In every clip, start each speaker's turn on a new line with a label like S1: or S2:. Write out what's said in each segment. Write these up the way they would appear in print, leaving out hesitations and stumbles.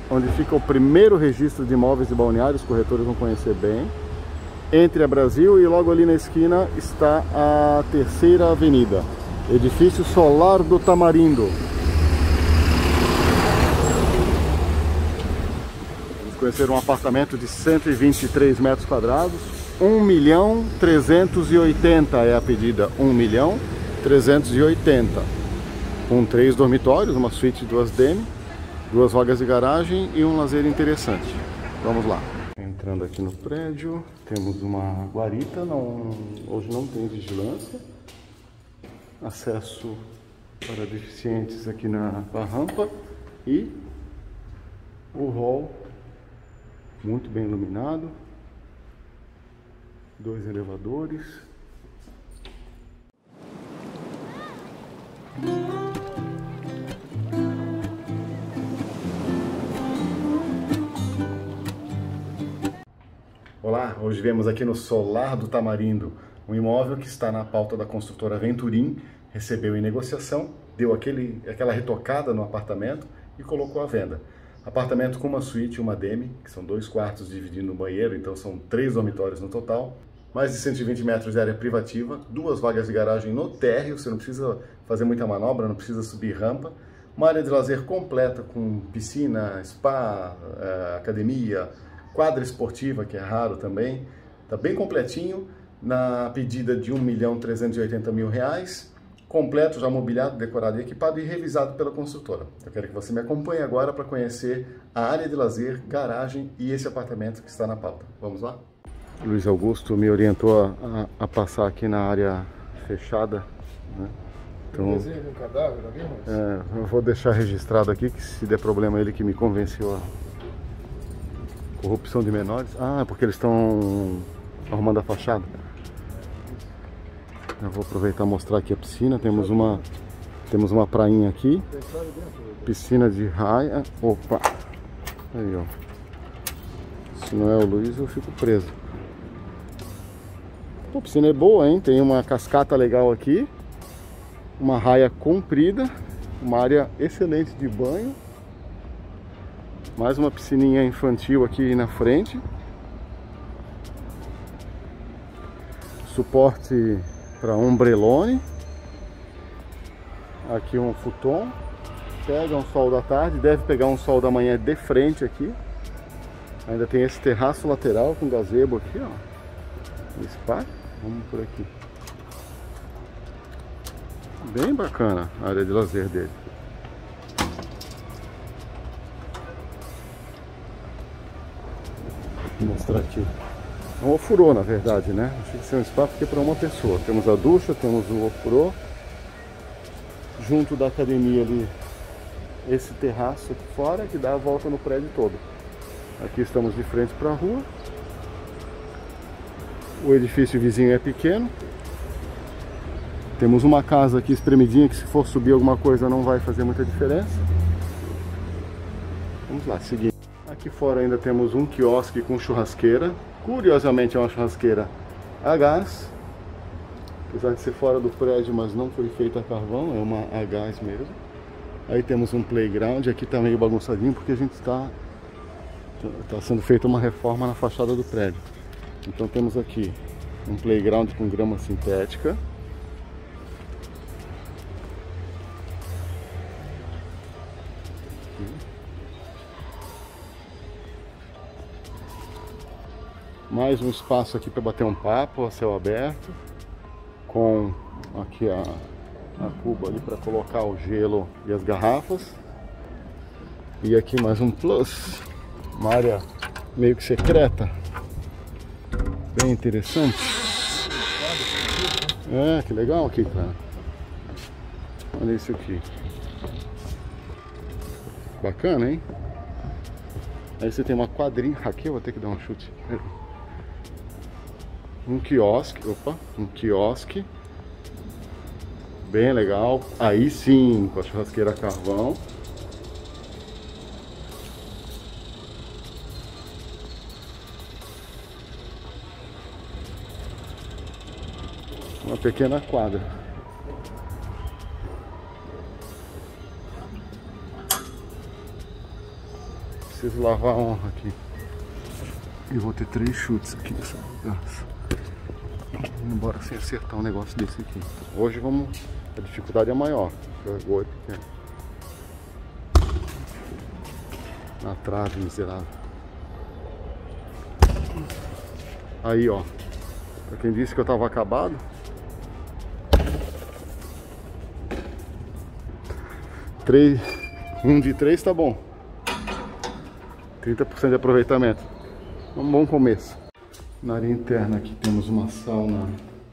S1: onde fica o primeiro registro de imóveis e balneários, os corretores vão conhecer bem. Entre a Brasil, e logo ali na esquina está a Terceira Avenida, edifício Solar do Tamarindo. Vamos conhecer um apartamento de 123 metros quadrados, 1.380.000 é a pedida, 1.380.000, com 3 dormitórios, uma suíte de 2 DM, 2 vagas de garagem e um lazer interessante. Vamos lá. Entrando aqui no prédio, temos uma guarita, hoje não tem vigilância. Acesso para deficientes aqui na rampa e o hall muito bem iluminado. 2 elevadores. Olá, hoje viemos aqui no Solar do Tamarindo, um imóvel que está na pauta da construtora Venturim, recebeu em negociação, deu aquela retocada no apartamento e colocou à venda. Apartamento com uma suíte e uma DM, que são 2 quartos dividindo o banheiro, então são 3 dormitórios no total. Mais de 120 metros de área privativa, 2 vagas de garagem no térreo, você não precisa fazer muita manobra, não precisa subir rampa. Uma área de lazer completa com piscina, spa, academia, quadra esportiva, que é raro também. Está bem completinho, na pedida de R$1.380.000, completo, já mobiliado, decorado e equipado e revisado pela construtora. Eu quero que você me acompanhe agora para conhecer a área de lazer, garagem e esse apartamento que está na pauta. Vamos lá? Luiz Augusto me orientou a passar aqui na área fechada, né? Então,
S2: desenho de um cadáver, alguém mais?
S1: Eu vou deixar registrado aqui que se der problema ele que me convenceu a corrupção de menores. Ah, é porque eles estão arrumando a fachada. Eu vou aproveitar e mostrar aqui a piscina. Temos uma prainha aqui. Piscina de raia. Opa! Aí, ó. Se não é o Luiz, eu fico preso. A piscina é boa, hein? Tem uma cascata legal aqui. Uma raia comprida. Uma área excelente de banho. Mais uma piscininha infantil aqui na frente. Suporte para ombrelone. Aqui um futon. Pega um sol da tarde, deve pegar um sol da manhã de frente aqui. Ainda tem esse terraço lateral com gazebo aqui, ó. Spa. Vamos por aqui. Bem bacana a área de lazer dele. Vou mostrar aqui. É um ofurô, na verdade, né? Achei que ser um spa porque é para uma pessoa. Temos a ducha, temos o ofurô. Junto da academia ali, esse terraço aqui fora que dá a volta no prédio todo. Aqui estamos de frente para a rua. O edifício vizinho é pequeno. Temos uma casa aqui espremidinha que se for subir alguma coisa não vai fazer muita diferença. Vamos lá, seguir. Aqui fora ainda temos um quiosque com churrasqueira. Curiosamente é uma churrasqueira a gás. Apesar de ser fora do prédio, mas não foi feita a carvão, é uma a gás mesmo. Aí temos um playground, aqui tá meio bagunçadinho porque a gente está sendo feita uma reforma na fachada do prédio. Então temos aqui um playground com grama sintética. Mais um espaço aqui para bater um papo a céu aberto, com aqui a cuba ali para colocar o gelo e as garrafas. E aqui mais um plus, uma área meio que secreta, bem interessante. É, que legal aqui, cara. Olha isso aqui. Bacana, hein? Aí você tem uma quadrinha. Aqui eu vou ter que dar um chute. Um quiosque, um quiosque bem legal, aí sim, com a churrasqueira a carvão. Uma pequena quadra. Preciso lavar a honra aqui. E vou ter 3 chutes aqui nessa mudança. Embora sem acertar um negócio desse aqui. Hoje vamos... A dificuldade é maior. O gol é pequeno. Na trave, miserável. Aí, ó. Pra quem disse que eu tava acabado. Um de 3 tá bom. 30% de aproveitamento. Um bom começo. Na área interna aqui temos uma sauna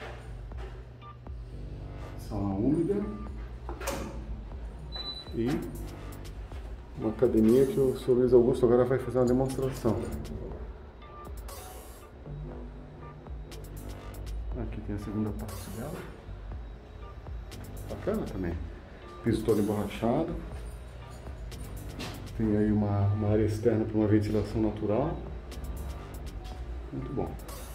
S1: úmida e uma academia que o Sr. Luiz Augusto agora vai fazer uma demonstração. Aqui tem a segunda parte dela. Bacana também. Piso todo emborrachado. Tem aí uma área externa para uma ventilação natural. Muito bom.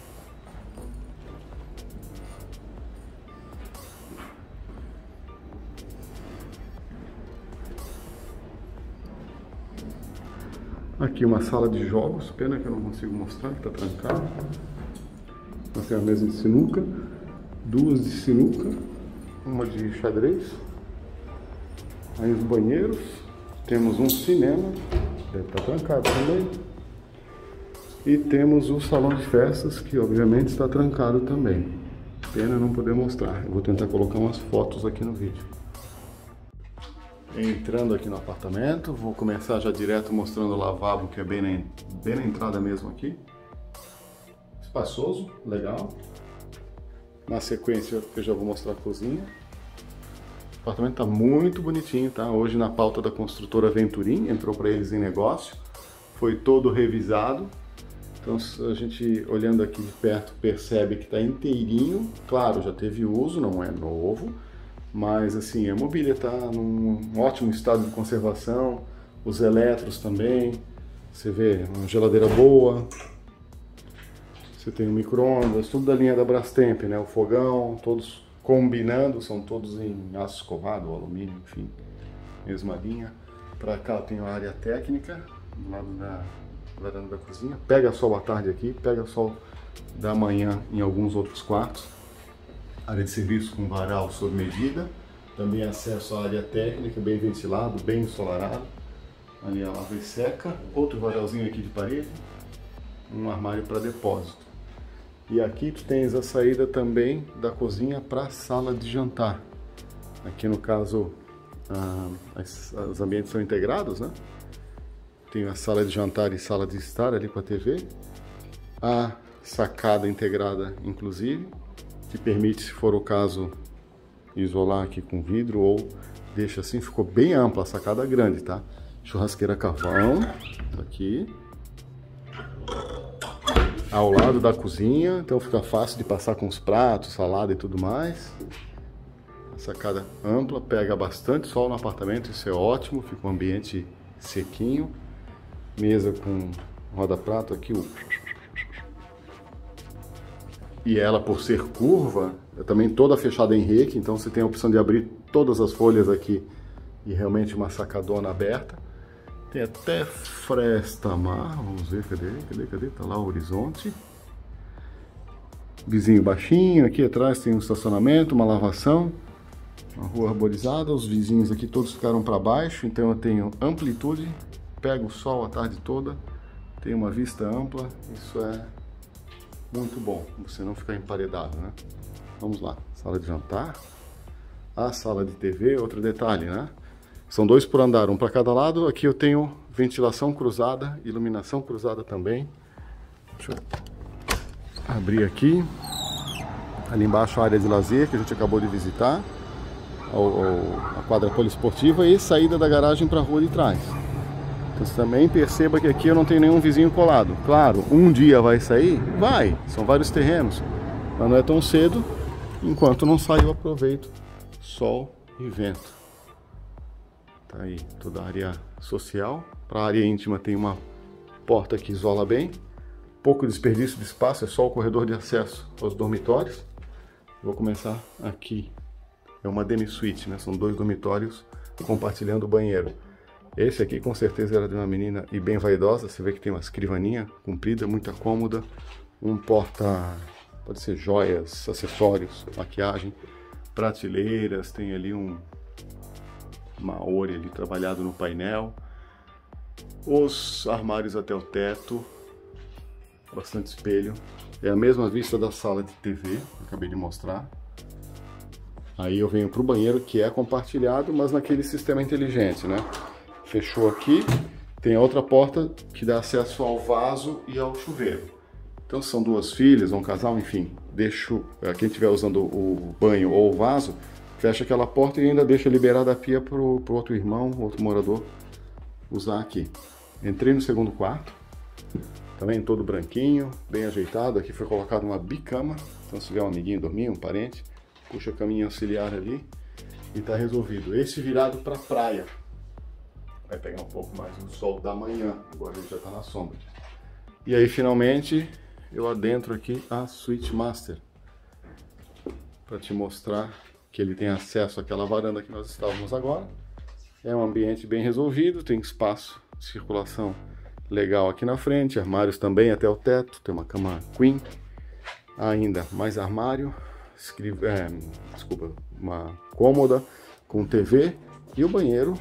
S1: Aqui uma sala de jogos, pena que eu não consigo mostrar, que está trancado. Nós temos uma mesa de sinuca, 2 de sinuca, uma de xadrez. Aí os banheiros, temos um cinema, deve estar trancado também. E temos o salão de festas, que obviamente está trancado também. Pena não poder mostrar. Eu vou tentar colocar umas fotos aqui no vídeo. Entrando aqui no apartamento, vou começar já direto mostrando o lavabo, que é bem na entrada mesmo aqui. Espaçoso, legal. Na sequência eu já vou mostrar a cozinha. O apartamento está muito bonitinho, tá? Hoje na pauta da construtora Venturim, entrou para eles em negócio. Foi todo revisado. Então a gente olhando aqui de perto percebe que está inteirinho. Claro, já teve uso, não é novo. Mas assim, a mobília está num ótimo estado de conservação. Os eletros também. Você vê uma geladeira boa. Você tem um micro-ondas, tudo da linha da Brastemp, né? O fogão, todos combinando, são todos em aço escovado, alumínio, enfim, mesma linha. Para cá tem a área técnica, do lado da varanda da cozinha. Pega sol à tarde aqui, pega sol da manhã em alguns outros quartos. Área de serviço com varal sob medida. Também acesso à área técnica, bem ventilado, bem ensolarado. Ali a lava e seca. Outro varalzinho aqui de parede. Um armário para depósito. E aqui tu tens a saída também da cozinha para a sala de jantar. Aqui no caso, os ambientes são integrados, né? Tem a sala de jantar e sala de estar ali com a TV. A sacada integrada, inclusive, que permite, se for o caso, isolar aqui com vidro ou deixa assim. Ficou bem ampla, a sacada grande, tá? Churrasqueira carvão, aqui. Ao lado da cozinha, então fica fácil de passar com os pratos, salada e tudo mais. A sacada ampla, pega bastante sol no apartamento, isso é ótimo, fica um ambiente sequinho. Mesa com roda-prato aqui, e ela, por ser curva, é também toda fechada em reque, então você tem a opção de abrir todas as folhas aqui e realmente uma sacadona aberta. Tem até fresta mar, vamos ver, cadê? Tá lá o horizonte. Vizinho baixinho, aqui atrás tem um estacionamento, uma lavação, uma rua arborizada. Os vizinhos aqui todos ficaram para baixo, então eu tenho amplitude, pego o sol a tarde toda, tenho uma vista ampla, isso é muito bom, você não ficar emparedado, né? Vamos lá, sala de jantar, a sala de TV, outro detalhe, né? São 2 por andar, um para cada lado. Aqui eu tenho ventilação cruzada, iluminação cruzada também. Deixa eu abrir aqui. Ali embaixo a área de lazer que a gente acabou de visitar. A quadra poliesportiva e saída da garagem para a rua de trás. Então você também perceba que aqui eu não tenho nenhum vizinho colado. Claro, um dia vai sair? Vai, são vários terrenos. Mas não é tão cedo, enquanto não sai eu aproveito sol e vento. Tá aí toda a área social. Para a área íntima tem uma porta que isola bem. Pouco desperdício de espaço, é só o corredor de acesso aos dormitórios. Vou começar aqui. É uma demi-suite, né? São 2 dormitórios compartilhando o banheiro. Esse aqui com certeza era de uma menina e bem vaidosa. Você vê que tem uma escrivaninha comprida, muito cômoda. Um porta, pode ser joias, acessórios, maquiagem, prateleiras. Tem ali um maori ali trabalhado no painel. Os armários até o teto. Bastante espelho. É a mesma vista da sala de TV, acabei de mostrar. Aí eu venho para o banheiro, que é compartilhado, mas naquele sistema inteligente, né? Fechou aqui, tem a outra porta que dá acesso ao vaso e ao chuveiro. Então são duas filhas, um casal, enfim, deixo, quem estiver usando o banho ou o vaso, fecha aquela porta e ainda deixa liberada a pia para o outro irmão, outro morador, usar aqui. Entrei no segundo quarto, também todo branquinho, bem ajeitado. Aqui foi colocado uma bicama, então se tiver um amiguinho dormir, um parente, puxa a caminha auxiliar ali e tá resolvido. Esse virado para praia. Vai pegar um pouco mais do sol da manhã, agora ele já está na sombra. E aí finalmente eu adentro aqui a Suite Master, para te mostrar que ele tem acesso àquela varanda que nós estávamos agora. É um ambiente bem resolvido, tem espaço de circulação legal aqui na frente, armários também até o teto, tem uma cama queen, ainda mais armário, uma cômoda com TV e o banheiro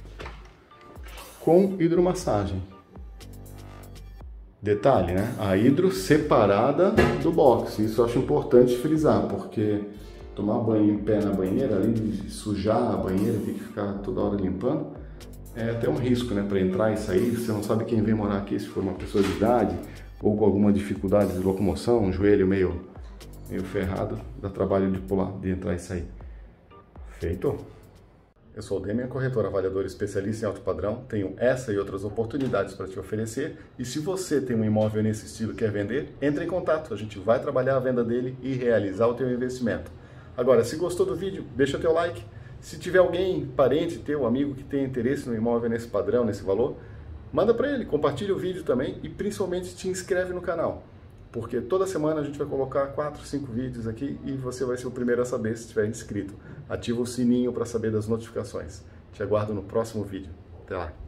S1: com hidromassagem. Detalhe, né? A hidro separada do box. Isso eu acho importante frisar, porque tomar banho em pé na banheira, além de sujar a banheira, tem que ficar toda hora limpando, é até um risco, né? Para entrar e sair, você não sabe quem vem morar aqui, se for uma pessoa de idade ou com alguma dificuldade de locomoção, um joelho meio ferrado, dá trabalho de pular, de entrar e sair. Feito! Eu sou o Demian, corretor avaliador especialista em alto padrão, tenho essa e outras oportunidades para te oferecer, e se você tem um imóvel nesse estilo e quer vender, entre em contato, a gente vai trabalhar a venda dele e realizar o teu investimento. Agora, se gostou do vídeo, deixa teu like, se tiver alguém, parente teu, amigo que tenha interesse no imóvel nesse padrão, nesse valor, manda para ele, compartilha o vídeo também e principalmente te inscreve no canal. Porque toda semana a gente vai colocar 4, 5 vídeos aqui e você vai ser o primeiro a saber se estiver inscrito. Ativa o sininho para saber das notificações. Te aguardo no próximo vídeo. Até lá!